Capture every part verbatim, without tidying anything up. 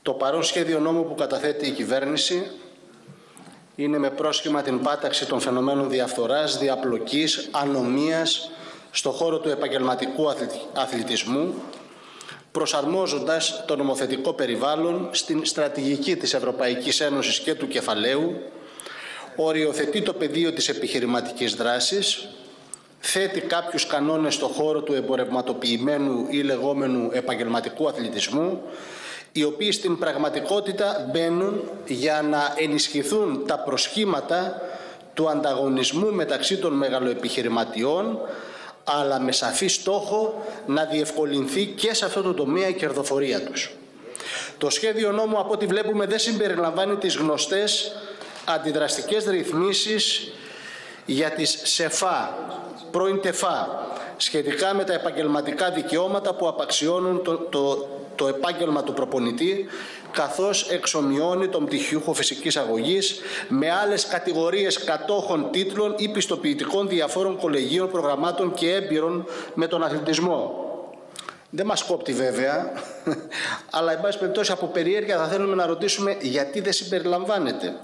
Το παρόν σχέδιο νόμου που καταθέτει η κυβέρνηση είναι με πρόσχημα την πάταξη των φαινομένων διαφθοράς, διαπλοκής, ανομίας στον χώρο του επαγγελματικού αθλητισμού, προσαρμόζοντας το νομοθετικό περιβάλλον στην στρατηγική της Ευρωπαϊκής Ένωσης και του κεφαλαίου, οριοθετεί το πεδίο της επιχειρηματικής δράσης, θέτει κάποιους κανόνες στον χώρο του εμπορευματοποιημένου ή λεγόμενου επαγγελματικού αθλητισμού, οι οποίοι στην πραγματικότητα μπαίνουν για να ενισχυθούν τα προσχήματα του ανταγωνισμού μεταξύ των μεγαλοεπιχειρηματιών, αλλά με σαφή στόχο να διευκολυνθεί και σε αυτό το τομέα η κερδοφορία τους. Το σχέδιο νόμου, από ό,τι βλέπουμε, δεν συμπεριλαμβάνει τις γνωστές αντιδραστικές ρυθμίσεις για τις ΣΕΦΑ, πρώην ΤΕΦΑ, σχετικά με τα επαγγελματικά δικαιώματα που απαξιώνουν το, το, το επάγγελμα του προπονητή, καθώς εξομοιώνει τον πτυχιούχο φυσικής αγωγής με άλλες κατηγορίες κατόχων τίτλων ή πιστοποιητικών διαφόρων κολεγίων, προγραμμάτων και έμπειρων με τον αθλητισμό. Δεν μας κόπτει βέβαια, αλλά εν πάση περιπτώσει από περιέργεια θα θέλουμε να ρωτήσουμε γιατί δεν συμπεριλαμβάνεται.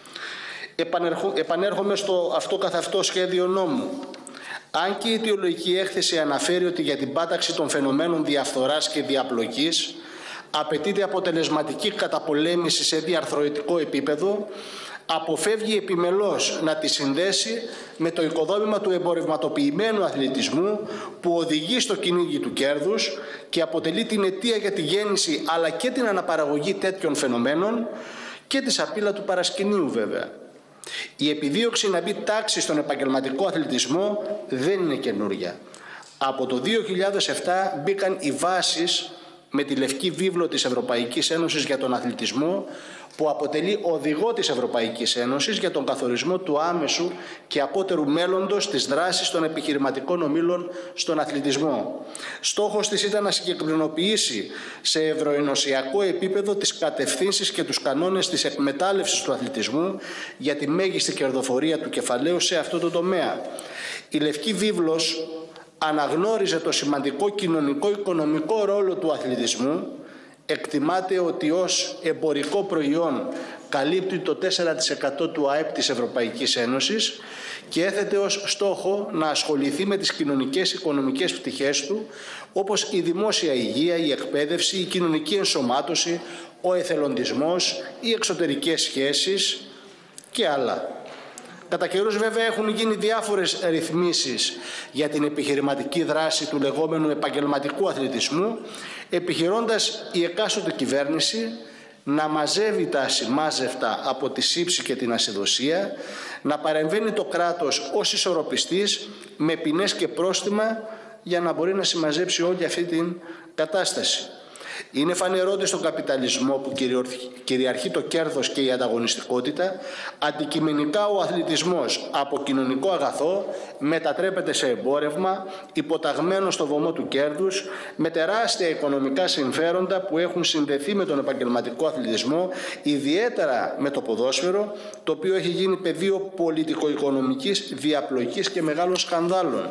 Επανέρχομαι στο αυτό καθ' αυτό σχέδιο νόμου. Αν και η αιτιολογική έκθεση αναφέρει ότι για την πάταξη των φαινομένων διαφθοράς και διαπλοκής απαιτείται αποτελεσματική καταπολέμηση σε διαρθρωτικό επίπεδο, αποφεύγει επιμελώς να τη συνδέσει με το οικοδόμημα του εμπορευματοποιημένου αθλητισμού που οδηγεί στο κυνήγι του κέρδους και αποτελεί την αιτία για τη γέννηση αλλά και την αναπαραγωγή τέτοιων φαινομένων και τη σαπίλα του παρασκηνίου βέβαια. Η επιδίωξη να μπει τάξη στον επαγγελματικό αθλητισμό δεν είναι καινούρια. Από το δύο χιλιάδες επτά μπήκαν οι βάσεις με τη Λευκή Βίβλο της Ευρωπαϊκής Ένωσης για τον αθλητισμό, που αποτελεί οδηγό της Ευρωπαϊκής Ένωσης για τον καθορισμό του άμεσου και απότερου μέλλοντος της δράσης των επιχειρηματικών ομίλων στον αθλητισμό. Στόχος της ήταν να συγκεκριμενοποιήσει σε ευρωενωσιακό επίπεδο τις κατευθύνσεις και τους κανόνες της εκμετάλλευσης του αθλητισμού για τη μέγιστη κερδοφορία του κεφαλαίου σε αυτό το τομέα. Η Λευκή Βίβλος αναγνώριζε το σημαντικό κοινωνικό-οικονομικό ρόλο του αθλητισμού. Εκτιμάται ότι ως εμπορικό προϊόν καλύπτει το τέσσερα τοις εκατό του ΑΕΠ της Ευρωπαϊκής Ένωσης και έθετε ως στόχο να ασχοληθεί με τις κοινωνικές οικονομικές πτυχές του, όπως η δημόσια υγεία, η εκπαίδευση, η κοινωνική ενσωμάτωση, ο εθελοντισμός, οι εξωτερικές σχέσεις και άλλα. Κατά καιρούς βέβαια έχουν γίνει διάφορες ρυθμίσεις για την επιχειρηματική δράση του λεγόμενου επαγγελματικού αθλητισμού, επιχειρώντας η εκάστοτε κυβέρνηση να μαζεύει τα ασημάζευτα από τη σύψη και την ασυδοσία, να παρεμβαίνει το κράτος ως ισορροπιστής με ποινές και πρόστιμα για να μπορεί να συμμαζέψει όλη αυτή την κατάσταση. Είναι φανερό ότι στον καπιταλισμό που κυριαρχεί το κέρδος και η ανταγωνιστικότητα, αντικειμενικά ο αθλητισμός από κοινωνικό αγαθό μετατρέπεται σε εμπόρευμα, υποταγμένο στο βωμό του κέρδους, με τεράστια οικονομικά συμφέροντα που έχουν συνδεθεί με τον επαγγελματικό αθλητισμό, ιδιαίτερα με το ποδόσφαιρο, το οποίο έχει γίνει πεδίο πολιτικο-οικονομικής διαπλοκής και μεγάλων σκανδάλων.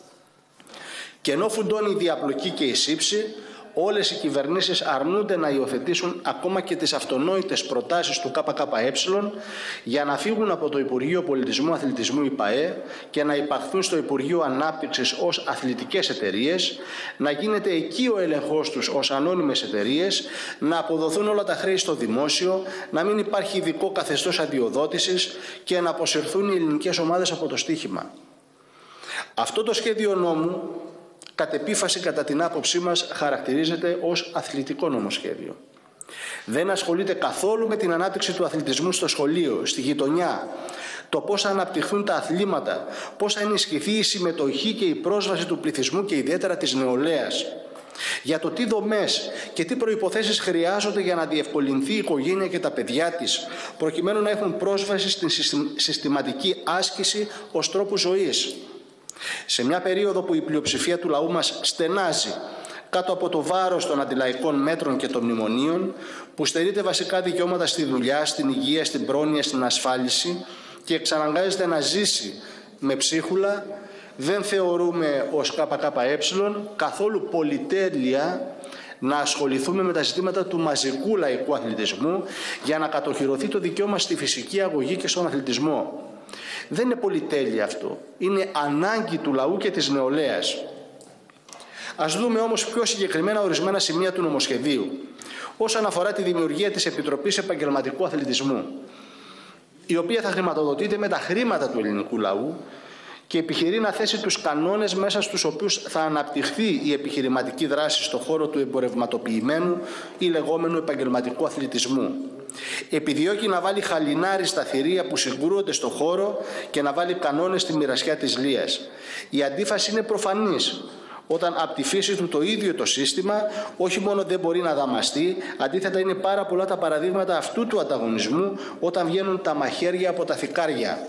Και ενώ φουντώνει η διαπλοκή και η σύψη, όλες οι κυβερνήσεις αρνούνται να υιοθετήσουν ακόμα και τις αυτονόητες προτάσεις του ΚΚΕ για να φύγουν από το Υπουργείο Πολιτισμού Αθλητισμού ΙΠΑΕ και να υπαχθούν στο Υπουργείο Ανάπτυξης ως αθλητικές εταιρείες, να γίνεται εκεί ο έλεγχός τους ως ανώνυμες εταιρείες, να αποδοθούν όλα τα χρέη στο δημόσιο, να μην υπάρχει ειδικό καθεστώς αδειοδότησης και να αποσυρθούν οι ελληνικές ομάδες από το στοίχημα. Αυτό το σχέδιο νόμου, κατ' επίφαση κατά την άποψή μας, χαρακτηρίζεται ως αθλητικό νομοσχέδιο. Δεν ασχολείται καθόλου με την ανάπτυξη του αθλητισμού στο σχολείο, στη γειτονιά, το πώς θα αναπτυχθούν τα αθλήματα, πώς θα ενισχυθεί η συμμετοχή και η πρόσβαση του πληθυσμού και ιδιαίτερα της νεολαίας, για το τι δομές και τι προϋποθέσεις χρειάζονται για να διευκολυνθεί η οικογένεια και τα παιδιά της, προκειμένου να έχουν πρόσβαση στην συστηματική άσκηση ως τρόπου ζωής. Σε μια περίοδο που η πλειοψηφία του λαού μας στενάζει κάτω από το βάρος των αντιλαϊκών μέτρων και των μνημονίων, που στερείται βασικά δικαιώματα στη δουλειά, στην υγεία, στην πρόνοια, στην ασφάλιση και εξαναγκάζεται να ζήσει με ψίχουλα, δεν θεωρούμε ως ΚΚΕ καθόλου πολυτέλεια να ασχοληθούμε με τα ζητήματα του μαζικού λαϊκού αθλητισμού για να κατοχυρωθεί το δικαίωμα στη φυσική αγωγή και στον αθλητισμό. Δεν είναι πολυτέλεια αυτό. Είναι ανάγκη του λαού και της νεολαίας. Ας δούμε όμως πιο συγκεκριμένα ορισμένα σημεία του νομοσχεδίου όσον αφορά τη δημιουργία της Επιτροπής Επαγγελματικού Αθλητισμού, η οποία θα χρηματοδοτείται με τα χρήματα του ελληνικού λαού και επιχειρεί να θέσει τους κανόνες μέσα στους οποίους θα αναπτυχθεί η επιχειρηματική δράση στον χώρο του εμπορευματοποιημένου ή λεγόμενου επαγγελματικού αθλητισμού. Επιδιώκει να βάλει χαλινάρι στα θηρία που συγκρούονται στον χώρο και να βάλει κανόνες στη μοιρασιά της λίας. Η αντίφαση είναι προφανής, όταν από τη φύση του το ίδιο το σύστημα όχι μόνο δεν μπορεί να δαμαστεί, αντίθετα είναι πάρα πολλά τα παραδείγματα αυτού του ανταγωνισμού όταν βγαίνουν τα μαχαίρια από τα θικάρια.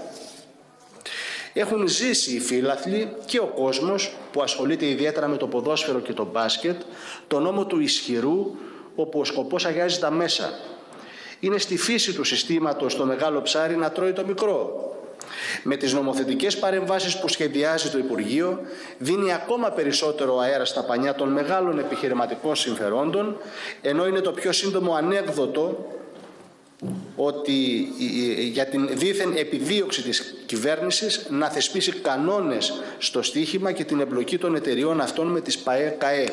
Έχουν ζήσει οι φίλαθλοι και ο κόσμος που ασχολείται ιδιαίτερα με το ποδόσφαιρο και το μπάσκετ, το νόμο του ισχυρού, όπου ο σκοπός αγιάζει τα μέσα. Είναι στη φύση του συστήματος το μεγάλο ψάρι να τρώει το μικρό. Με τις νομοθετικές παρεμβάσεις που σχεδιάζει το Υπουργείο, δίνει ακόμα περισσότερο αέρα στα πανιά των μεγάλων επιχειρηματικών συμφερόντων, ενώ είναι το πιο σύντομο ανέκδοτο ότι για την δήθεν επιδίωξη της κυβέρνησης να θεσπίσει κανόνες στο στοίχημα και την εμπλοκή των εταιριών αυτών με τις ΠΑΕ ΚΑΕ.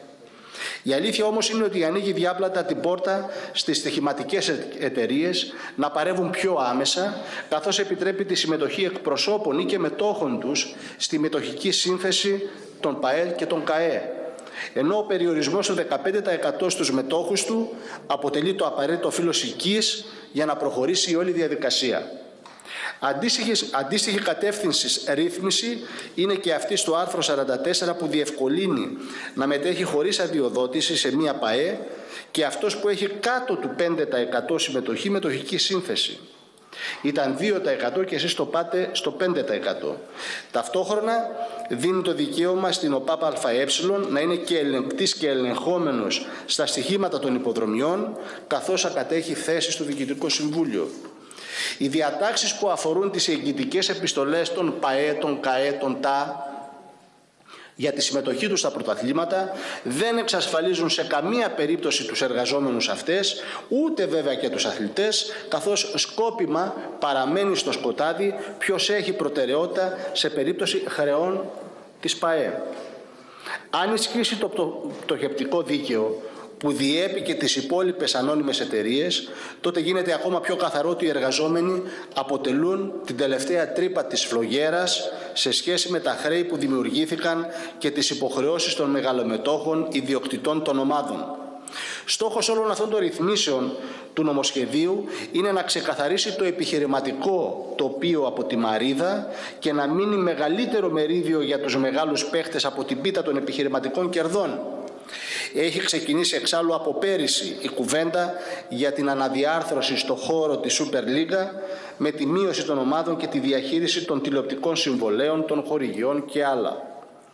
Η αλήθεια όμως είναι ότι ανοίγει διάπλατα την πόρτα στις στοιχηματικές εταιρείες να παρεύουν πιο άμεσα, καθώς επιτρέπει τη συμμετοχή εκπροσώπων ή και μετόχων τους στη μετοχική σύνθεση των ΠΑΕ και των ΚΑΕ. Ενώ ο περιορισμός του δεκαπέντε τοις εκατό στους μετόχους του αποτελεί το απαραίτητο φύλλο οικείς για να προχωρήσει η όλη διαδικασία. Αντίστοιχη, αντίστοιχη κατεύθυνση ρύθμιση είναι και αυτή στο άρθρο σαράντα τέσσερα που διευκολύνει να μετέχει χωρίς αδειοδότηση σε μία ΠΑΕ και αυτός που έχει κάτω του πέντε τοις εκατό συμμετοχή μετοχική σύνθεση. Ήταν δύο τοις εκατό και εσείς το πάτε στο πέντε τοις εκατό. Ταυτόχρονα δίνει το δικαίωμα στην ΟΠΑΠ ΑΕ να είναι και ελεγκτής και ελεγχόμενος στα στοιχήματα των υποδρομιών, καθώς ακατέχει θέση στο Διοικητικό Συμβούλιο. Οι διατάξεις που αφορούν τις εγγυητικές επιστολές των ΠΑΕ, των ΚΑΕ, των ΤΑ για τη συμμετοχή τους στα πρωταθλήματα δεν εξασφαλίζουν σε καμία περίπτωση τους εργαζόμενους αυτές, ούτε βέβαια και τους αθλητές, καθώς σκόπιμα παραμένει στο σκοτάδι ποιος έχει προτεραιότητα σε περίπτωση χρεών της ΠΑΕ. Αν ισχύσει το πτωχευτικό δίκαιο που διέπει και τις υπόλοιπες ανώνυμες εταιρείες, τότε γίνεται ακόμα πιο καθαρό ότι οι εργαζόμενοι αποτελούν την τελευταία τρύπα της φλογέρας σε σχέση με τα χρέη που δημιουργήθηκαν και τις υποχρεώσεις των μεγαλομετόχων ιδιοκτητών των ομάδων. Στόχος όλων αυτών των ρυθμίσεων του νομοσχεδίου είναι να ξεκαθαρίσει το επιχειρηματικό τοπίο από τη μαρίδα και να μείνει μεγαλύτερο μερίδιο για τους μεγάλους παίχτες από την πίτα των επιχειρηματικών κερδών. Έχει ξεκινήσει εξάλλου από πέρυσι η κουβέντα για την αναδιάρθρωση στο χώρο της Σούπερ Λίγκα με τη μείωση των ομάδων και τη διαχείριση των τηλεοπτικών συμβολέων, των χορηγιών και άλλα.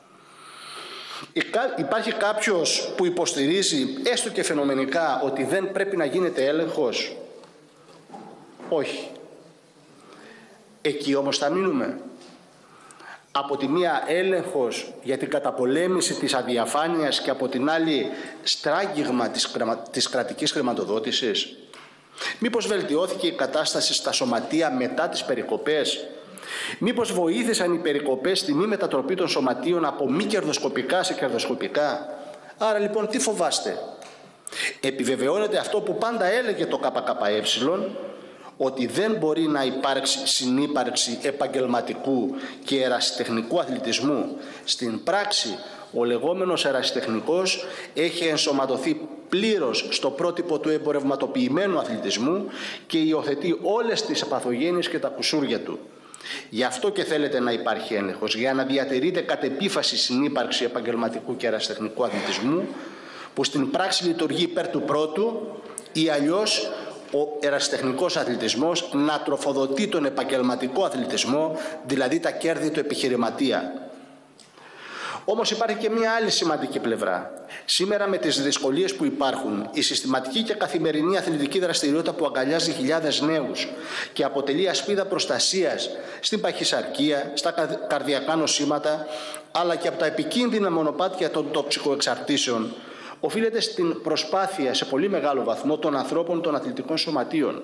Υπάρχει κάποιος που υποστηρίζει, έστω και φαινομενικά, ότι δεν πρέπει να γίνεται έλεγχος? Όχι. Εκεί όμως θα μείνουμε. Από τη μία έλεγχος για την καταπολέμηση της αδιαφάνειας και από την άλλη στράγγιγμα της, της κρατικής χρηματοδότησης. Μήπως βελτιώθηκε η κατάσταση στα σωματεία μετά τις περικοπές? Μήπως βοήθησαν οι περικοπές στη μη μετατροπή των σωματείων από μη κερδοσκοπικά σε κερδοσκοπικά? Άρα λοιπόν τι φοβάστε? Επιβεβαιώνεται αυτό που πάντα έλεγε το ΚΚΕ, ότι δεν μπορεί να υπάρξει συνύπαρξη επαγγελματικού και ερασιτεχνικού αθλητισμού. Στην πράξη, ο λεγόμενος ερασιτεχνικός έχει ενσωματωθεί πλήρως στο πρότυπο του εμπορευματοποιημένου αθλητισμού και υιοθετεί όλες τις παθογένειες και τα κουσούρια του. Γι' αυτό και θέλετε να υπάρχει έλεγχος, για να διατηρείται κατ' επίφαση συνύπαρξη επαγγελματικού και ερασιτεχνικού αθλητισμού, που στην πράξη λειτουργεί υπέρ του πρώτου, ή αλλιώς ο ερασιτεχνικός αθλητισμός να τροφοδοτεί τον επαγγελματικό αθλητισμό, δηλαδή τα κέρδη του επιχειρηματία. Όμως υπάρχει και μια άλλη σημαντική πλευρά. Σήμερα με τις δυσκολίες που υπάρχουν, η συστηματική και καθημερινή αθλητική δραστηριότητα που αγκαλιάζει χιλιάδες νέους και αποτελεί ασπίδα προστασίας στην παχυσαρκία, στα καρδιακά νοσήματα, αλλά και από τα επικίνδυνα μονοπάτια των τοξικοεξαρτήσεων, οφείλεται στην προσπάθεια σε πολύ μεγάλο βαθμό των ανθρώπων των αθλητικών σωματείων.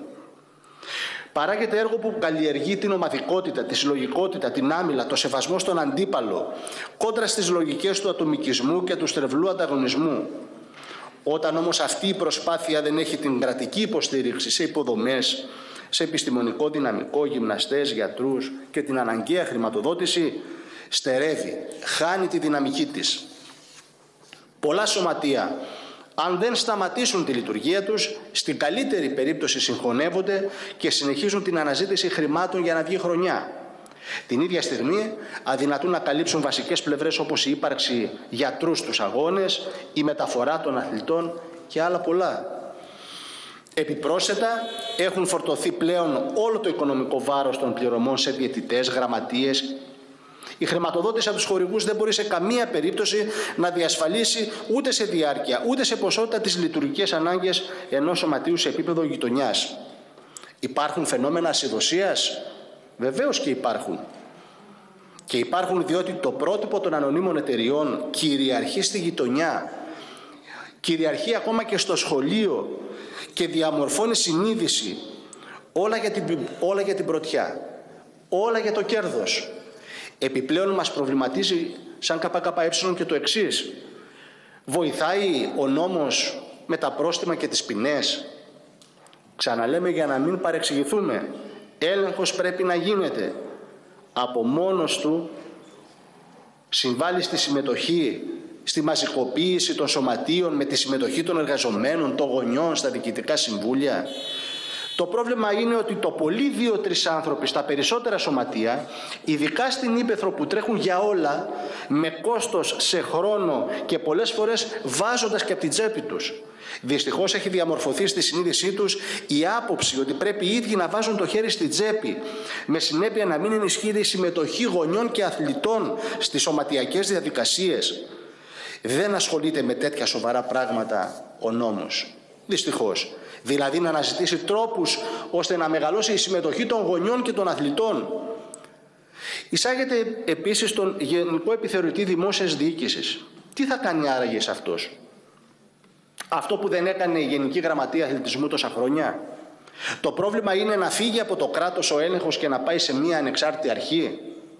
Παράγεται έργο που καλλιεργεί την ομαδικότητα, τη συλλογικότητα, την άμυλα, το σεβασμό στον αντίπαλο, κόντρα στις λογικές του ατομικισμού και του στρεβλού ανταγωνισμού. Όταν όμως αυτή η προσπάθεια δεν έχει την κρατική υποστήριξη σε υποδομές, σε επιστημονικό δυναμικό, γυμναστές, γιατρούς και την αναγκαία χρηματοδότηση, στερεύει, χάνει τη δυναμική της. Πολλά σωματεία, αν δεν σταματήσουν τη λειτουργία τους, στην καλύτερη περίπτωση συγχωνεύονται και συνεχίζουν την αναζήτηση χρημάτων για να βγει χρονιά. Την ίδια στιγμή αδυνατούν να καλύψουν βασικές πλευρές όπως η ύπαρξη γιατρού στους αγώνες, η μεταφορά των αθλητών και άλλα πολλά. Επιπρόσθετα, έχουν φορτωθεί πλέον όλο το οικονομικό βάρος των πληρωμών σε διαιτητές, γραμματείες. Η χρηματοδότηση από τους χορηγούς δεν μπορεί σε καμία περίπτωση να διασφαλίσει ούτε σε διάρκεια, ούτε σε ποσότητα τις λειτουργικές ανάγκες ενός σωματείου σε επίπεδο γειτονιάς. Υπάρχουν φαινόμενα ασυδοσίας? Βεβαίως και υπάρχουν. Και υπάρχουν διότι το πρότυπο των ανωνύμων εταιριών κυριαρχεί στη γειτονιά, κυριαρχεί ακόμα και στο σχολείο και διαμορφώνει συνείδηση όλα για την, όλα για την πρωτιά, όλα για το κέρδος. Επιπλέον μας προβληματίζει σαν ΚΚΕ και το εξής. Βοηθάει ο νόμος με τα πρόστιμα και τις ποινές? Ξαναλέμε για να μην παρεξηγηθούμε. Έλεγχος πρέπει να γίνεται. Από μόνος του συμβάλλει στη συμμετοχή, στη μαζικοποίηση των σωματείων με τη συμμετοχή των εργαζομένων, των γονιών στα διοικητικά συμβούλια? Το πρόβλημα είναι ότι το πολύ δύο-τρεις άνθρωποι στα περισσότερα σωματεία, ειδικά στην ύπαιθρο που τρέχουν για όλα, με κόστος σε χρόνο και πολλές φορές βάζοντας και από την τσέπη τους. Δυστυχώς έχει διαμορφωθεί στη συνείδησή τους η άποψη ότι πρέπει οι ίδιοι να βάζουν το χέρι στην τσέπη, με συνέπεια να μην ενισχύεται η συμμετοχή γονιών και αθλητών στις σωματιακές διαδικασίες. Δεν ασχολείται με τέτοια σοβαρά πράγματα ο νόμος. Δυστυχώς. Δηλαδή να αναζητήσει τρόπους ώστε να μεγαλώσει η συμμετοχή των γονιών και των αθλητών. Εισάγεται επίσης τον Γενικό Επιθεωρητή Δημόσιας Διοίκησης. Τι θα κάνει άραγε σε αυτός? Αυτό που δεν έκανε η Γενική Γραμματεία Αθλητισμού τόσα χρόνια. Το πρόβλημα είναι να φύγει από το κράτος ο έλεγχος και να πάει σε μία ανεξάρτητη αρχή.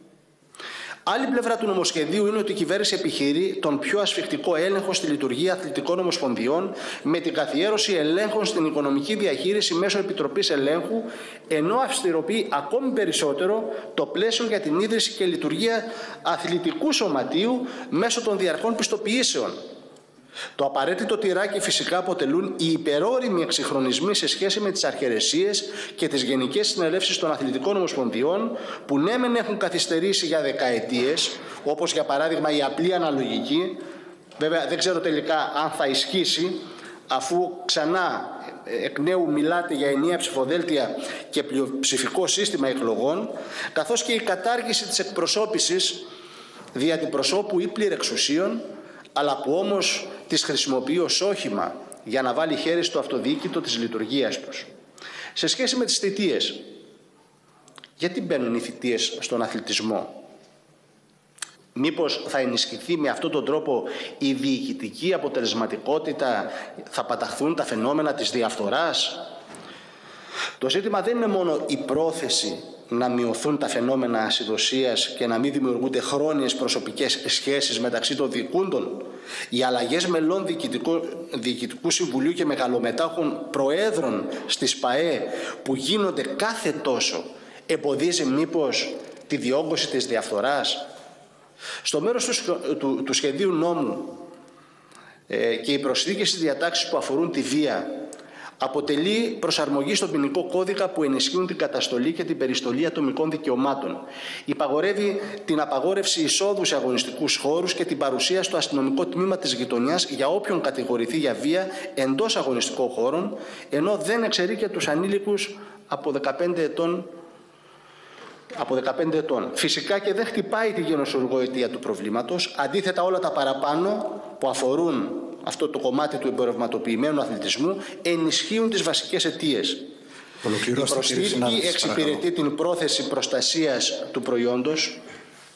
Άλλη πλευρά του νομοσχεδίου είναι ότι η κυβέρνηση επιχειρεί τον πιο ασφιχτικό έλεγχο στη λειτουργία αθλητικών ομοσπονδιών με την καθιέρωση ελέγχων στην οικονομική διαχείριση μέσω Επιτροπής Ελέγχου, ενώ αυστηροποιεί ακόμη περισσότερο το πλαίσιο για την ίδρυση και λειτουργία αθλητικού σωματείου μέσω των διαρκών πιστοποιήσεων. Το απαραίτητο τυράκι φυσικά αποτελούν οι υπερόριμοι εξυγχρονισμοί σε σχέση με τις αρχαιρεσίες και τις γενικές συνελεύσεις των αθλητικών ομοσπονδιών που ναι μεν έχουν καθυστερήσει για δεκαετίες, όπως για παράδειγμα η απλή αναλογική. Βέβαια δεν ξέρω τελικά αν θα ισχύσει, αφού ξανά εκ νέου μιλάτε για ενιαία ψηφοδέλτια και πλειοψηφικό σύστημα εκλογών, καθώς και η κατάργηση της εκπροσώπησης δια την προσώπου ή πληρεξουσίων, αλλά που όμως τις χρησιμοποιεί ως όχημα για να βάλει χέρι στο αυτοδιοίκητο της λειτουργίας τους. Σε σχέση με τις θητείες, γιατί μπαίνουν οι θητείες στον αθλητισμό? Μήπως θα ενισχυθεί με αυτόν τον τρόπο η διοικητική αποτελεσματικότητα, θα παταχθούν τα φαινόμενα της διαφθοράς? Το ζήτημα δεν είναι μόνο η πρόθεση να μειωθούν τα φαινόμενα ασυδοσίας και να μην δημιουργούνται χρόνιες προσωπικές σχέσεις μεταξύ των διοικούντων. Οι αλλαγές μελών διοικητικού, διοικητικού συμβουλίου και μεγαλομετάχων προέδρων στις ΠΑΕ που γίνονται κάθε τόσο εμποδίζει μήπως τη διόγκωση της διαφθοράς? Στο μέρος του, του, του σχεδίου νόμου ε, και οι προσθήκες στις διατάξεις που αφορούν τη βία αποτελεί προσαρμογή στον ποινικό κώδικα που ενισχύουν την καταστολή και την περιστολή ατομικών δικαιωμάτων. Υπαγορεύει την απαγόρευση εισόδου σε αγωνιστικούς χώρους και την παρουσία στο αστυνομικό τμήμα της γειτονιάς για όποιον κατηγορηθεί για βία εντός αγωνιστικών χώρων, ενώ δεν εξαιρεί και τους ανήλικους από δεκαπέντε ετών. Από δεκαπέντε ετών. Φυσικά και δεν χτυπάει τη γενοσιουργό αιτία του προβλήματος. Αντίθετα, όλα τα παραπάνω που αφορούν αυτό το κομμάτι του εμπορευματοποιημένου αθλητισμού ενισχύουν τις βασικές αιτίες. Η προσθήκη εξυπηρετεί την πρόθεση προστασίας του προϊόντος.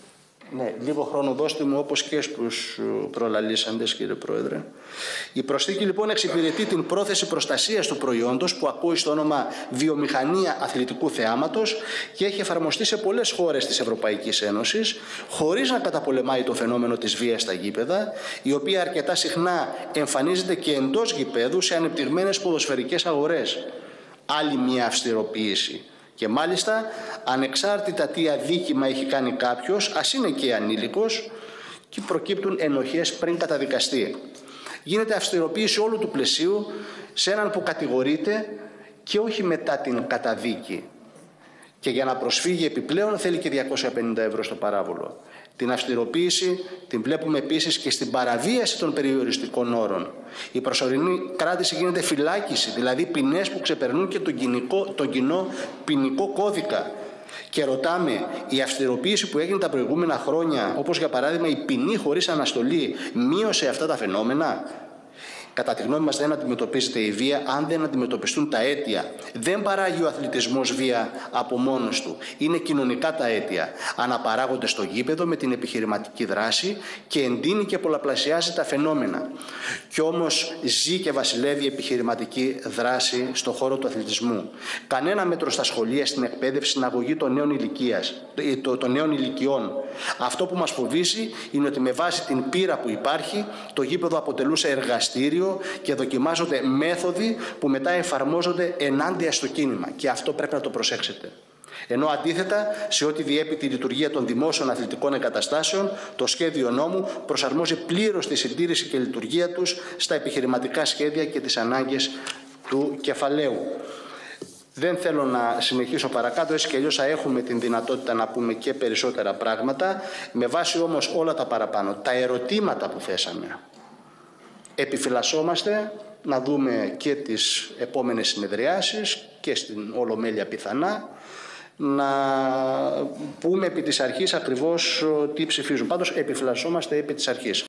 Ναι, λίγο χρόνο δώστε μου, όπως και στους προλαλήσαντες, κύριε Πρόεδρε. Η προσθήκη λοιπόν εξυπηρετεί την πρόθεση προστασίας του προϊόντος που ακούει στο όνομα βιομηχανία αθλητικού θεάματος και έχει εφαρμοστεί σε πολλές χώρες της Ευρωπαϊκής Ένωσης, χωρίς να καταπολεμάει το φαινόμενο της βίας στα γήπεδα, η οποία αρκετά συχνά εμφανίζεται και εντός γηπέδου σε ανεπτυγμένες ποδοσφαιρικές αγορές. Άλλη μια αυστηροποίηση. Και μάλιστα, ανεξάρτητα τι αδίκημα έχει κάνει κάποιος, ας είναι και ανήλικος, και προκύπτουν ενοχές πριν καταδικαστεί. Γίνεται αυστηροποίηση όλου του πλαισίου σε έναν που κατηγορείται και όχι μετά την καταδίκη. Και για να προσφύγει επιπλέον θέλει και διακόσια πενήντα ευρώ στο παράβολο. Την αυστηροποίηση την βλέπουμε επίσης και στην παραβίαση των περιοριστικών όρων. Η προσωρινή κράτηση γίνεται φυλάκιση, δηλαδή ποινές που ξεπερνούν και τον, κοινικό, τον κοινό ποινικό κώδικα. Και ρωτάμε, η αυστηροποίηση που έγινε τα προηγούμενα χρόνια, όπως για παράδειγμα η ποινή χωρίς αναστολή, μείωσε αυτά τα φαινόμενα? Κατά τη γνώμη μας δεν αντιμετωπίζεται η βία αν δεν αντιμετωπιστούν τα αίτια. Δεν παράγει ο αθλητισμός βία από μόνος του. Είναι κοινωνικά τα αίτια. Αναπαράγονται στο γήπεδο με την επιχειρηματική δράση και εντείνει και πολλαπλασιάζει τα φαινόμενα. Κι όμως ζει και βασιλεύει η επιχειρηματική δράση στον χώρο του αθλητισμού. Κανένα μέτρο στα σχολεία, στην εκπαίδευση, στην αγωγή των νέων, ηλικίας, των νέων ηλικιών. Αυτό που μας φοβίζει είναι ότι με βάση την πείρα που υπάρχει, το γήπεδο αποτελούσε εργαστήριο και δοκιμάζονται μέθοδοι που μετά εφαρμόζονται ενάντια στο κίνημα. Και αυτό πρέπει να το προσέξετε. Ενώ αντίθετα, σε ό,τι διέπει τη λειτουργία των δημόσιων αθλητικών εγκαταστάσεων, το σχέδιο νόμου προσαρμόζει πλήρως τη συντήρηση και λειτουργία τους στα επιχειρηματικά σχέδια και τις ανάγκες του κεφαλαίου. Δεν θέλω να συνεχίσω παρακάτω, έτσι και αλλιώς θα έχουμε την δυνατότητα να πούμε και περισσότερα πράγματα, με βάση όμως όλα τα παραπάνω, τα ερωτήματα που θέσαμε. Επιφυλασσόμαστε να δούμε και τις επόμενες συνεδριάσεις και στην Ολομέλεια πιθανά, να πούμε επί της αρχής ακριβώς τι ψηφίζουν. Πάντως επιφυλασσόμαστε επί της αρχής.